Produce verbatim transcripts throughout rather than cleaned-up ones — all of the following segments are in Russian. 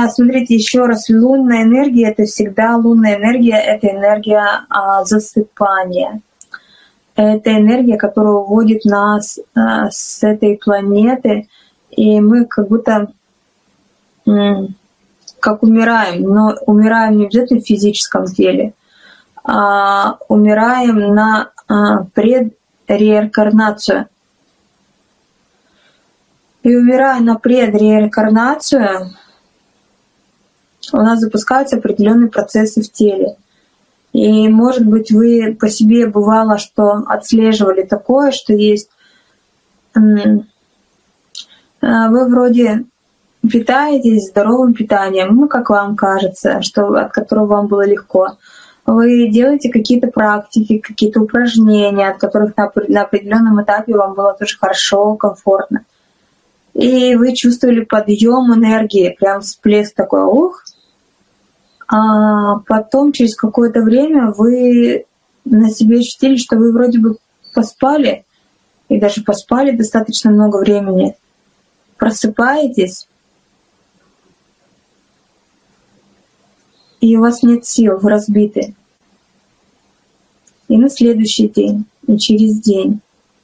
А, смотрите, еще раз, лунная энергия — это всегда лунная энергия, это энергия а, засыпания. Это энергия, которая уводит нас а, с этой планеты, и мы как будто м, как умираем, но умираем не обязательно в физическом теле, а умираем на а, предреинкарнацию. И умирая на предреинкарнацию, у нас запускаются определенные процессы в теле. И, может быть, вы по себе бывало, что отслеживали такое, что есть вы вроде питаетесь здоровым питанием, ну, как вам кажется, что, от которого вам было легко. Вы делаете какие-то практики, какие-то упражнения, от которых на, на определенном этапе вам было тоже хорошо, комфортно. И вы чувствовали подъем энергии, прям всплеск такой, ух. А потом, через какое-то время, вы на себе ощутили, что вы вроде бы поспали, и даже поспали достаточно много времени. Просыпаетесь, и у вас нет сил, вы разбиты. И на следующий день, и через день.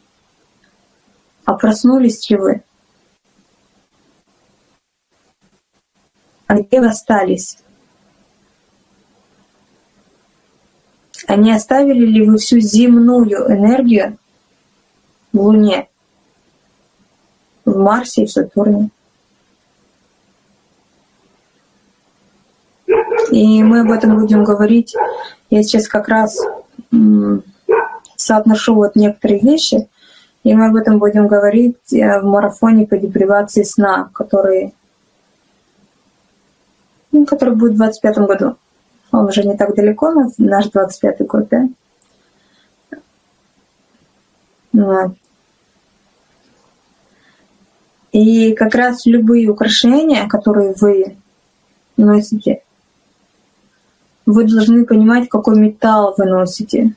А проснулись ли вы? А где вы остались? А не оставили ли вы всю земную энергию в Луне, в Марсе и в Сатурне? И мы об этом будем говорить. Я сейчас как раз соотношу вот некоторые вещи, и мы об этом будем говорить в марафоне по депривации сна, который, ну, который будет в двадцать пятом году. Он уже не так далеко, наш двадцать пятый год, да? Вот. И как раз любые украшения, которые вы носите, вы должны понимать, какой металл вы носите.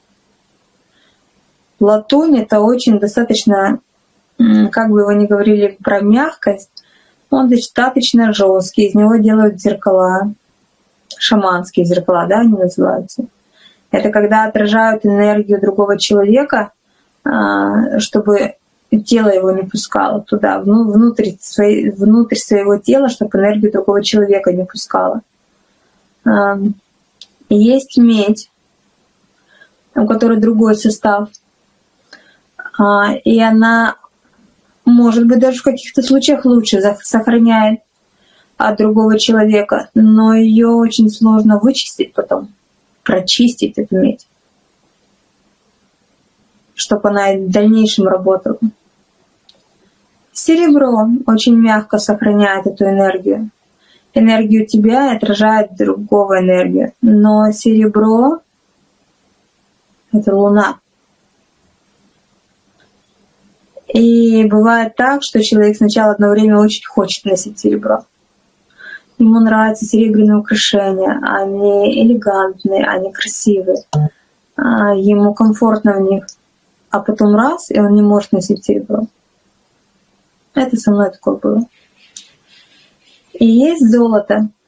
Латунь — это очень достаточно, как бы вы ни говорили про мягкость, он достаточно жесткий, из него делают зеркала. Шаманские зеркала, да, они называются. Это когда отражают энергию другого человека, чтобы тело его не пускало туда, внутрь, своей, внутрь своего тела, чтобы энергию другого человека не пускало. Есть медь, у которой другой состав, и она, может быть, даже в каких-то случаях лучше сохраняет от другого человека, но ее очень сложно вычистить потом, прочистить эту медь, чтобы она в дальнейшем работала. Серебро очень мягко сохраняет эту энергию. Энергию тебя отражает другого энергию. Но серебро — это Луна. И бывает так, что человек сначала одно время очень хочет носить серебро. Ему нравятся серебряные украшения, они элегантные, они красивые, ему комфортно в них. А потом раз, и он не может носить серебро. Это со мной такое было. И есть золото.